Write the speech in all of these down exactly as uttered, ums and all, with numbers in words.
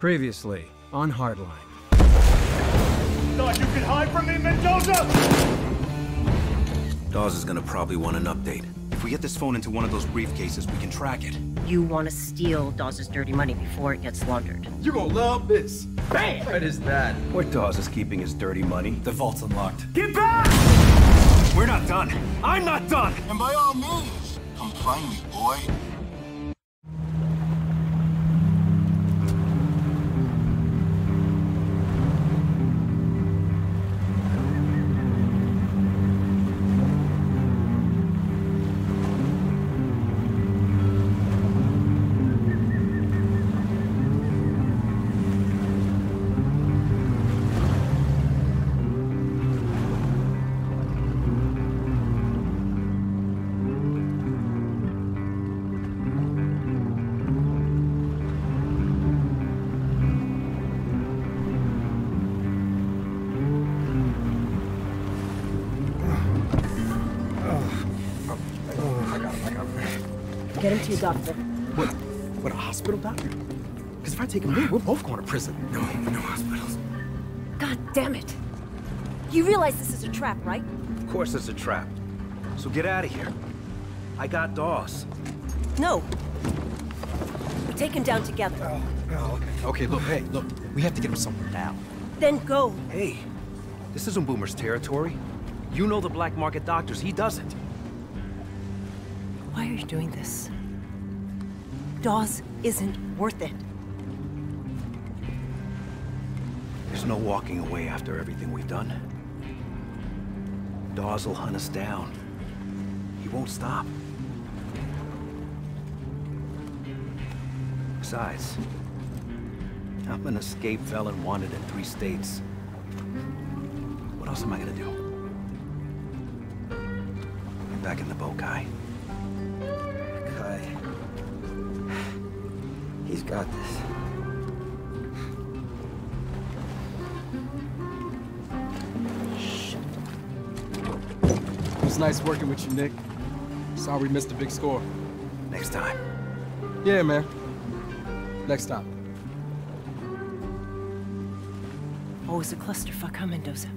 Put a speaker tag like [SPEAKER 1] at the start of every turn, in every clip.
[SPEAKER 1] Previously, on Hardline.
[SPEAKER 2] Thought you could hide from me, Mendoza?
[SPEAKER 3] Dawes is gonna probably want an update. If we get this phone into one of those briefcases, we can track it.
[SPEAKER 4] You want to steal Dawes' dirty money before it gets laundered.
[SPEAKER 5] You're gonna love this. Bam! What is that?
[SPEAKER 3] Where Dawes is keeping his dirty money.
[SPEAKER 5] The vault's unlocked.
[SPEAKER 3] Get back! We're not done. I'm not done!
[SPEAKER 6] And by all means, come find me, boy.
[SPEAKER 4] Get him to your doctor.
[SPEAKER 5] What? What, a hospital doctor? Because if I take him here, we're both going to prison.
[SPEAKER 3] No, no hospitals.
[SPEAKER 4] God damn it. You realize this is a trap, right?
[SPEAKER 3] Of course it's a trap. So get out of here. I got Dawes.
[SPEAKER 4] No. We take him down together.
[SPEAKER 5] Oh, oh, okay. Okay, look, hey, look. We have to get him somewhere now.
[SPEAKER 4] Then go.
[SPEAKER 3] Hey, this isn't Boomer's territory. You know the black market doctors. He doesn't.
[SPEAKER 4] Why are you doing this? Dawes isn't worth it.
[SPEAKER 3] There's no walking away after everything we've done. Dawes will hunt us down. He won't stop. Besides, I'm an escaped felon wanted in three states. What else am I gonna do? Get back in the boat, Kai.
[SPEAKER 5] Kai. He's got this.
[SPEAKER 7] It was nice working with you, Nick. Sorry we missed the big score.
[SPEAKER 3] Next time.
[SPEAKER 7] Yeah, man. Next time.
[SPEAKER 4] Always a clusterfuck, huh, Mendoza?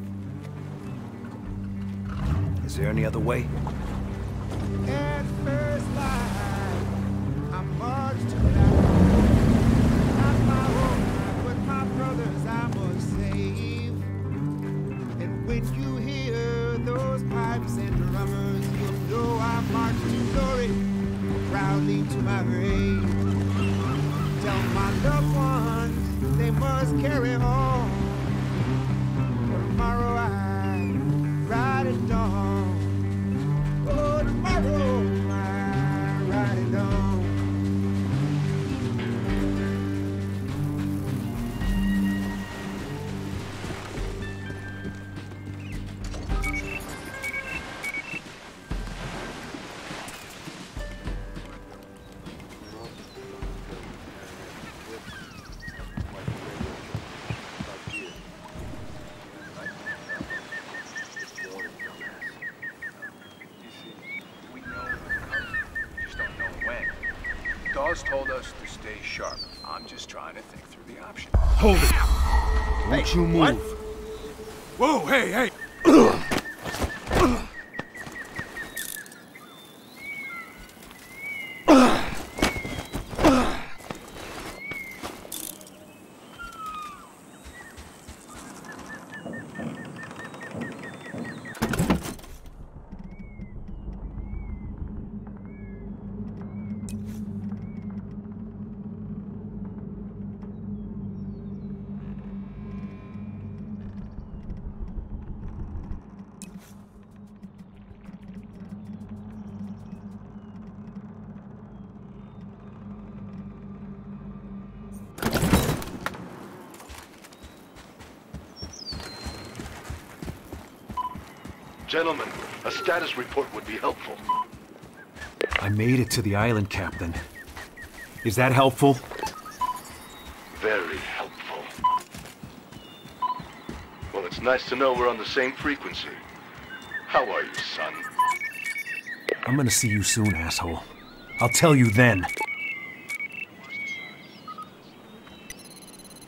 [SPEAKER 3] Is there any other way?
[SPEAKER 8] At first light, I'm much too loud. Not my own, but my brothers I must save. And when you hear those pipes and drummers, you'll know I march to glory, proudly to my grave. Tell my loved ones they must carry on. Tomorrow I ride at dawn. Oh, tomorrow I ride it on.
[SPEAKER 9] Dawes told us to stay sharp. I'm just trying to think through the options.
[SPEAKER 1] Hold it! Don't
[SPEAKER 5] Hey,
[SPEAKER 1] you move!
[SPEAKER 5] what?
[SPEAKER 1] Whoa, hey, hey!
[SPEAKER 6] Gentlemen, a status report would be helpful.
[SPEAKER 3] I made it to the island, Captain. Is that helpful?
[SPEAKER 6] Very helpful. Well, it's nice to know we're on the same frequency. How are you, son?
[SPEAKER 3] I'm gonna see you soon, asshole. I'll tell you then.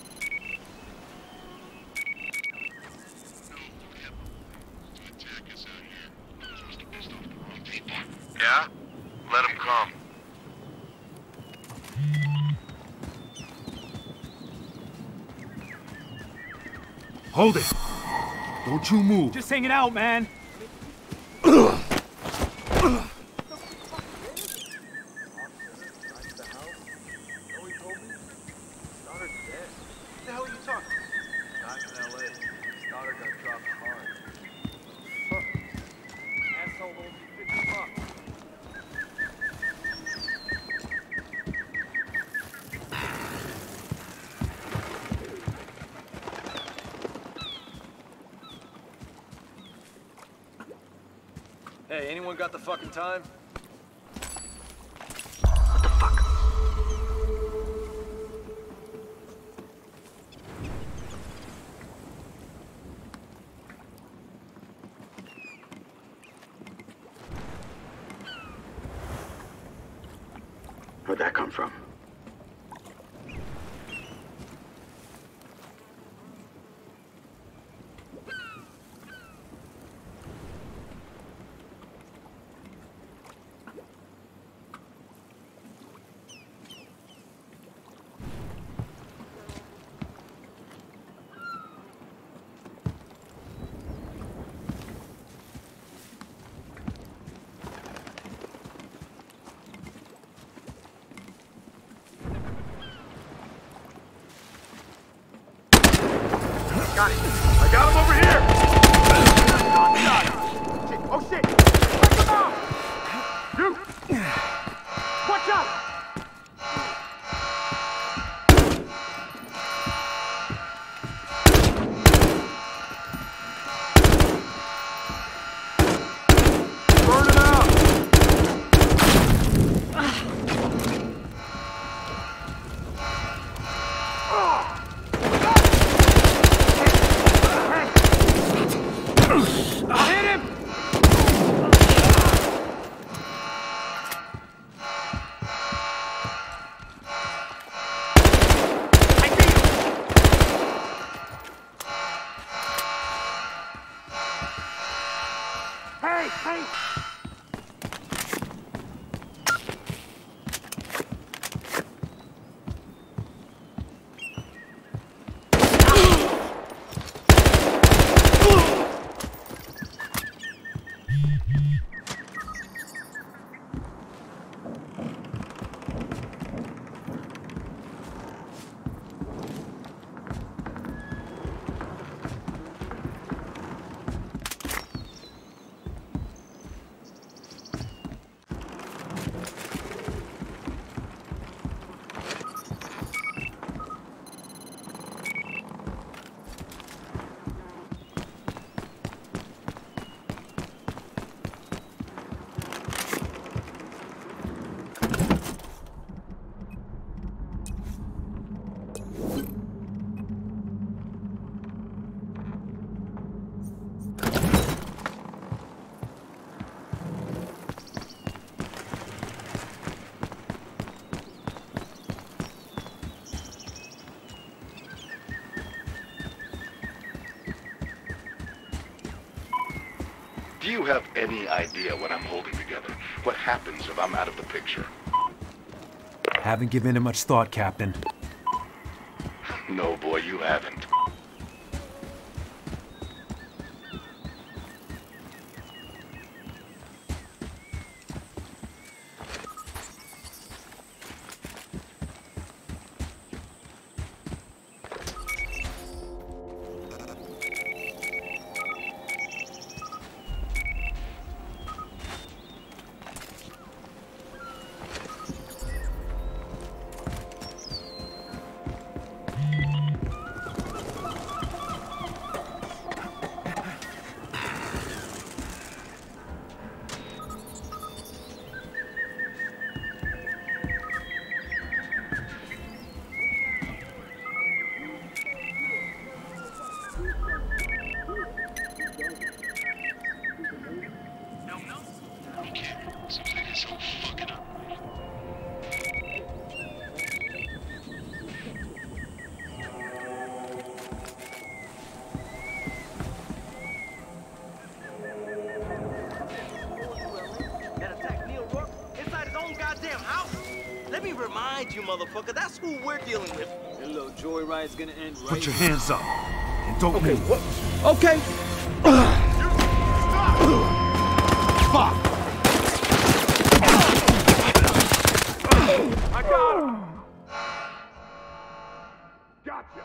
[SPEAKER 1] Hold it. Don't you move.
[SPEAKER 2] Just hanging out, man.
[SPEAKER 9] Hey, anyone got the fucking time?
[SPEAKER 3] What the fuck?
[SPEAKER 10] Where'd that come from?
[SPEAKER 2] Got it. I got him over here. Shit. Oh shit! Break him out! You! Watch out! Burn it out! Hit him! Hey, hey!
[SPEAKER 6] Do you have any idea what I'm holding together? What happens if I'm out of the picture?
[SPEAKER 3] Haven't given it much thought, Captain.
[SPEAKER 6] No, boy, you haven't.
[SPEAKER 11] Let me remind you, motherfucker, that's who we're dealing with.
[SPEAKER 12] Your little joyride's gonna end right.
[SPEAKER 1] Put your hands up. And don't
[SPEAKER 5] Okay,
[SPEAKER 1] move.
[SPEAKER 5] what? Okay.
[SPEAKER 1] Fuck!
[SPEAKER 2] I got him! Gotcha!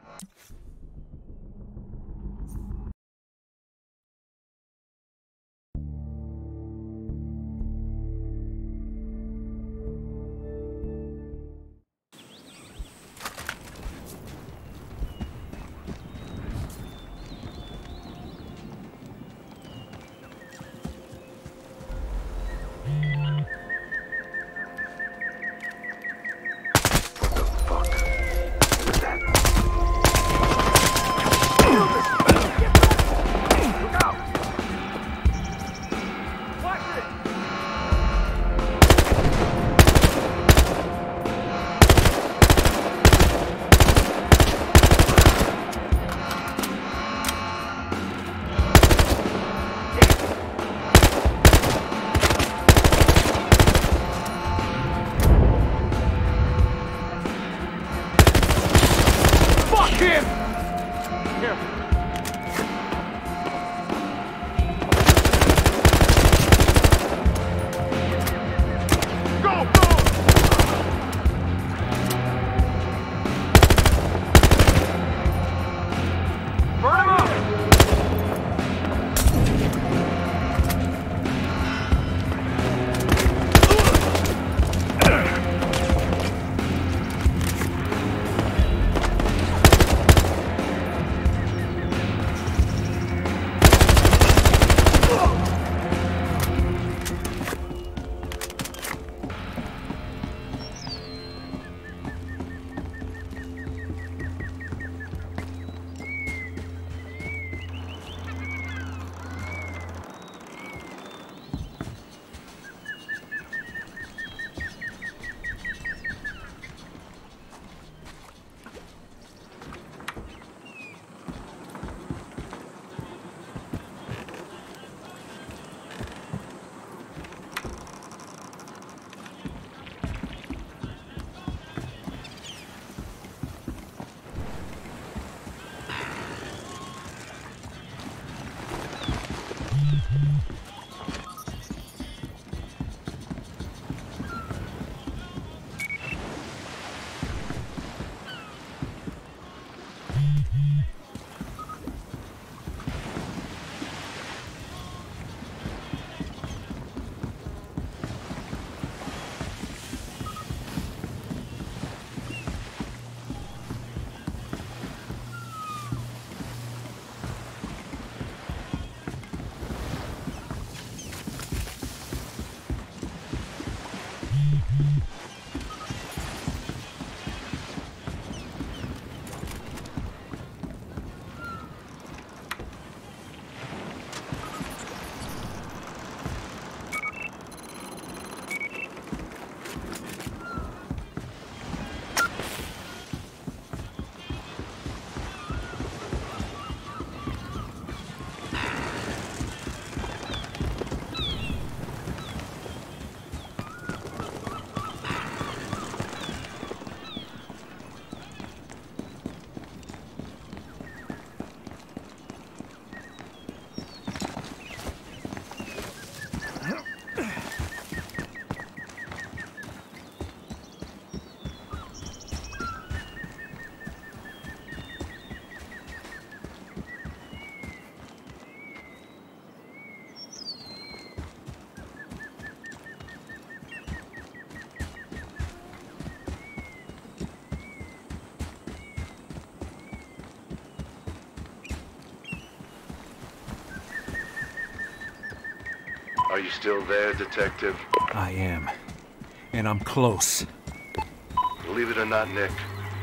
[SPEAKER 6] Are you still there, Detective?
[SPEAKER 3] I am. And I'm close.
[SPEAKER 6] Believe it or not, Nick,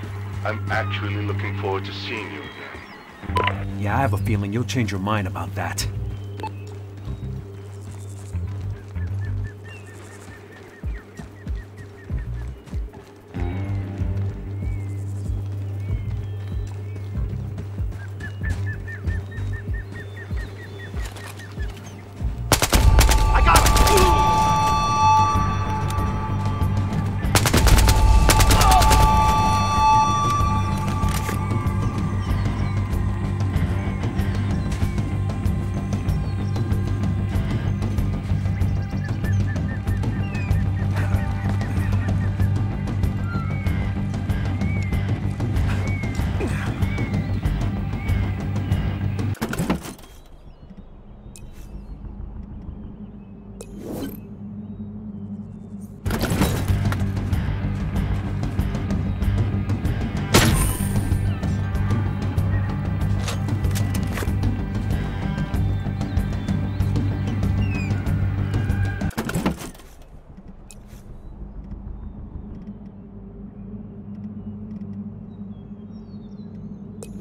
[SPEAKER 6] I'm actually looking forward to seeing you again.
[SPEAKER 3] Yeah, I have a feeling you'll change your mind about that.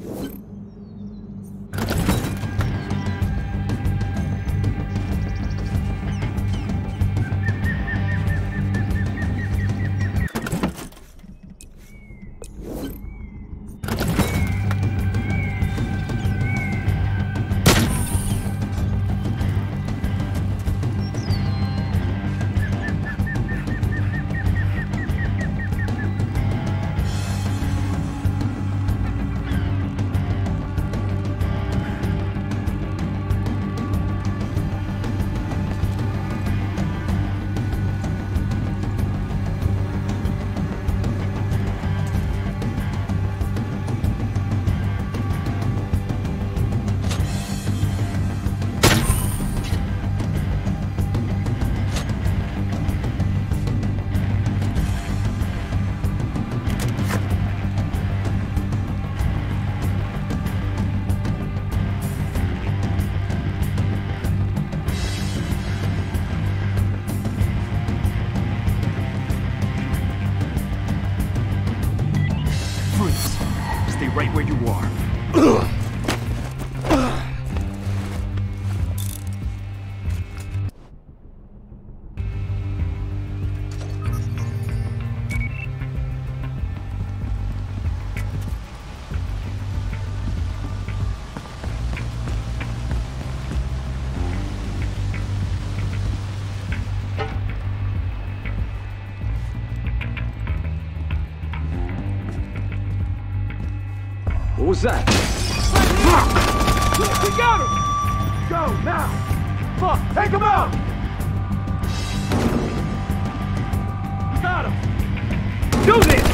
[SPEAKER 1] Stay right where you are.
[SPEAKER 5] What was that?
[SPEAKER 2] We got him! Go, now! Fuck, take him out! We got him! Do this!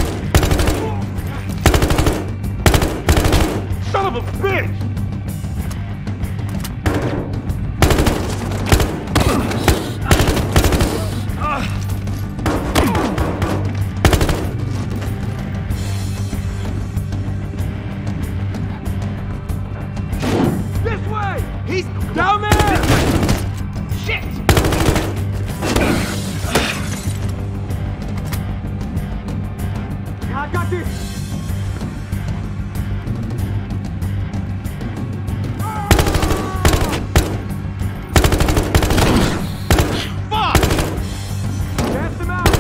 [SPEAKER 2] Son of a bitch!
[SPEAKER 8] He's down there! Shit!
[SPEAKER 2] Yeah, I got this!
[SPEAKER 8] Fuck!
[SPEAKER 2] Cast him out!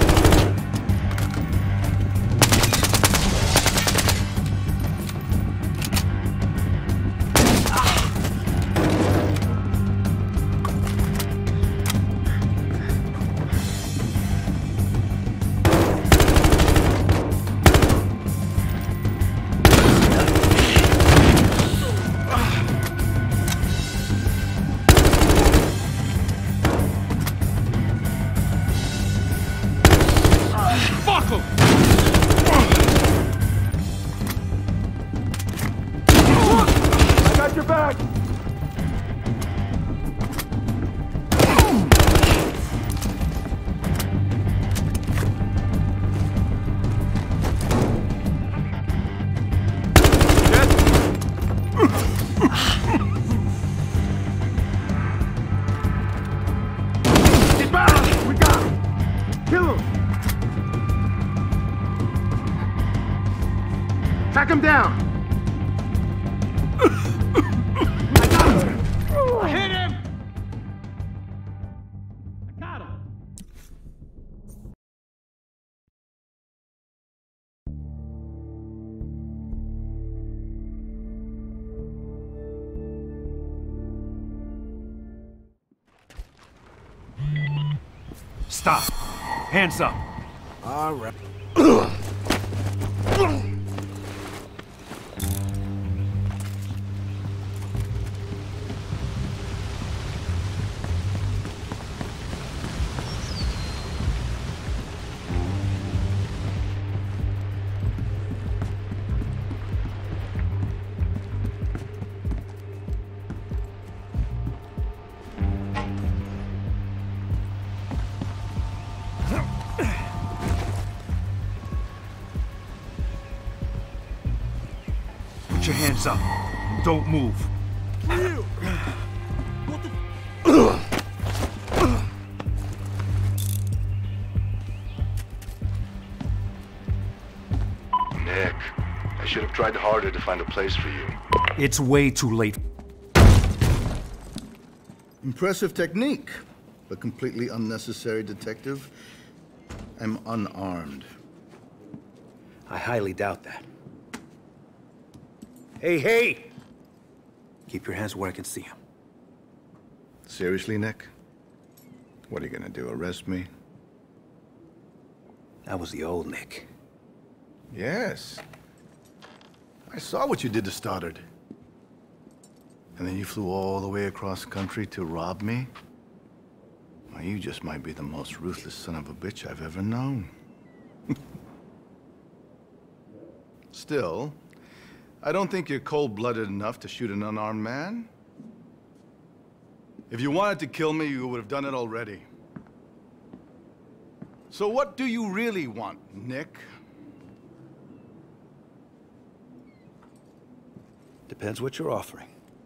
[SPEAKER 8] Fuck him!
[SPEAKER 2] I got your back!
[SPEAKER 8] Get back! We got him! Kill him! Track him down! I got him! I hit him! I got him!
[SPEAKER 1] Stop. Hands up.
[SPEAKER 5] All right.
[SPEAKER 1] Put your hands up. Don't move.
[SPEAKER 6] Nick, I should have tried harder to find a place for you.
[SPEAKER 1] It's way too late.
[SPEAKER 11] Impressive technique, but completely unnecessary, Detective. I'm unarmed.
[SPEAKER 3] I highly doubt that. Hey, hey! Keep your hands where I can see them.
[SPEAKER 11] Seriously, Nick? What are you gonna do, arrest me?
[SPEAKER 3] That was the old Nick.
[SPEAKER 11] Yes. I saw what you did to Stoddard. And then you flew all the way across country to rob me? Well, you just might be the most ruthless son of a bitch I've ever known. Still, I don't think you're cold-blooded enough to shoot an unarmed man. If you wanted to kill me, you would have done it already. So what do you really want, Nick?
[SPEAKER 3] Depends what you're offering.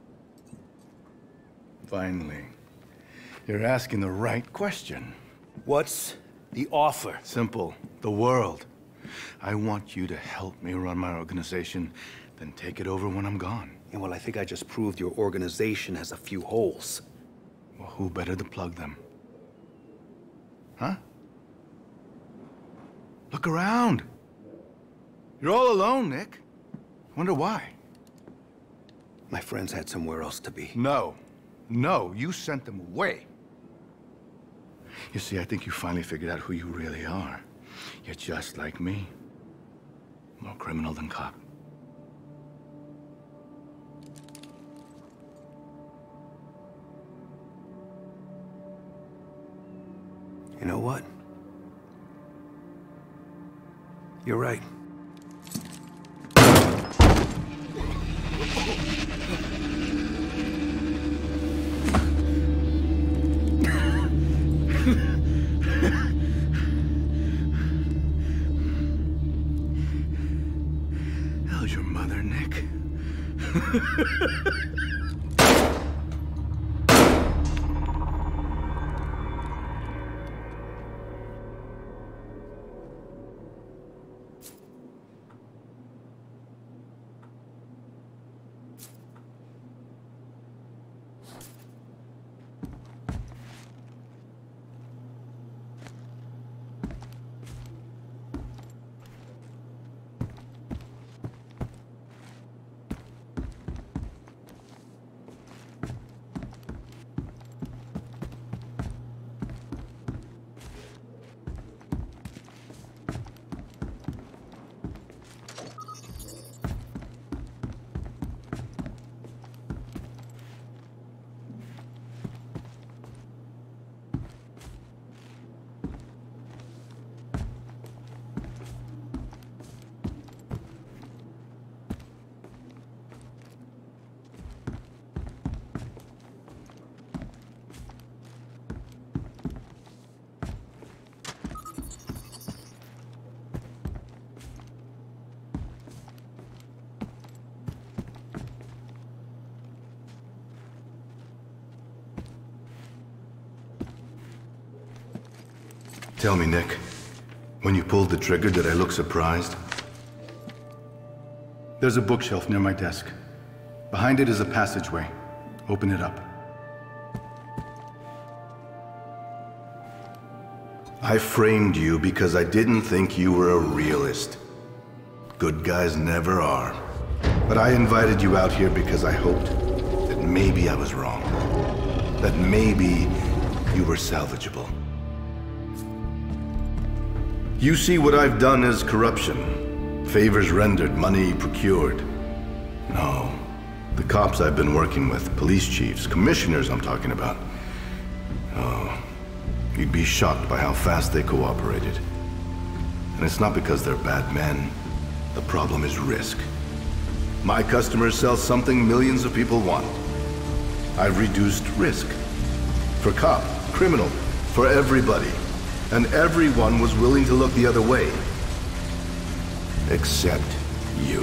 [SPEAKER 11] Finally. You're asking the right question.
[SPEAKER 3] What's the offer?
[SPEAKER 11] Simple. The world. I want you to help me run my organization, then take it over when I'm gone.
[SPEAKER 3] And well, I think I just proved your organization has a few holes.
[SPEAKER 11] Well, who better to plug them? Huh? Look around. You're all alone, Nick. Wonder why.
[SPEAKER 3] My friends had somewhere else to be.
[SPEAKER 11] No. No, you sent them away. You see, I think you finally figured out who you really are. You're just like me. More criminal than cop.
[SPEAKER 3] You know what? You're right.
[SPEAKER 11] How's your mother, Nick? Tell me, Nick, when you pulled the trigger, did I look surprised? There's a bookshelf near my desk. Behind it is a passageway. Open it up. I framed you because I didn't think you were a realist. Good guys never are. But I invited you out here because I hoped that maybe I was wrong. That maybe you were salvageable. You see what I've done as corruption. Favors rendered, money procured. No. The cops I've been working with, police chiefs, commissioners I'm talking about. Oh, you'd be shocked by how fast they cooperated. And it's not because they're bad men. The problem is risk. My customers sell something millions of people want. I've reduced risk. For cop, criminal, for everybody. And everyone was willing to look the other way. Except you.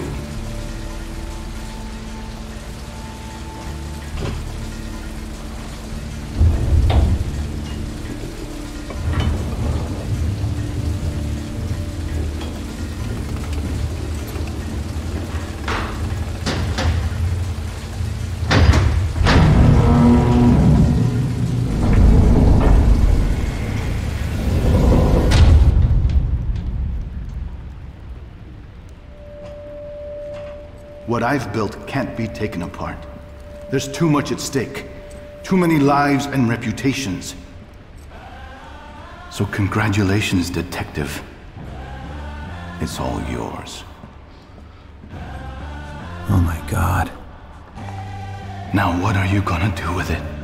[SPEAKER 11] What I've built can't be taken apart. There's too much at stake. Too many lives and reputations. So congratulations, Detective. It's all yours.
[SPEAKER 3] Oh my God.
[SPEAKER 11] Now what are you gonna do with it?